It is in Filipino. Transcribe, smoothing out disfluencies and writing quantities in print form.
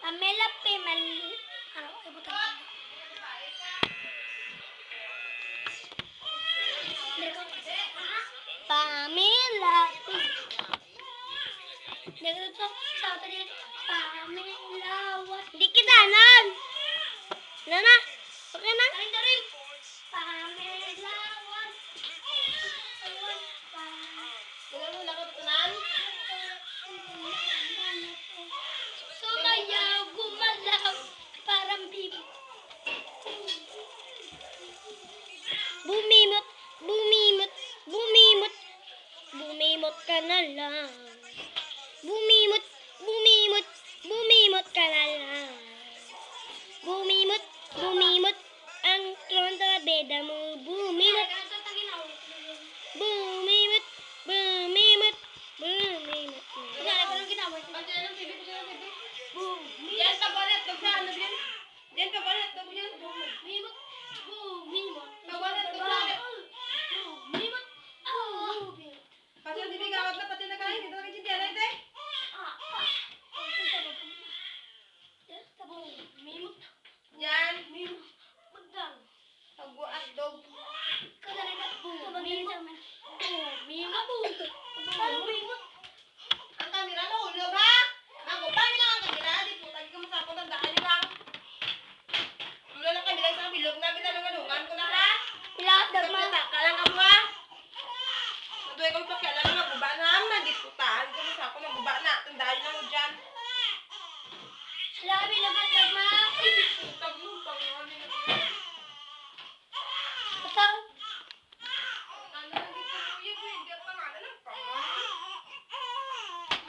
Pamela Pemal. Ano, ibutan ko. Pamela. Dito sa atin Pamela. Hindi kita nan. Nana. Okay na? Rin. Pamela. Sumayaw, gumalaw, parang bibi. Bumimot, bumimot, bumimot. Bumimot ka na lang. Bumimot, bumimot, bumimot ka na lang. Bumimot, bumimot, ang kontrabida mo. Bumimot, bumimot, bumimot, bumimot. Kaya ko lang ginawa. Diyan ka palit, diyan ka palit.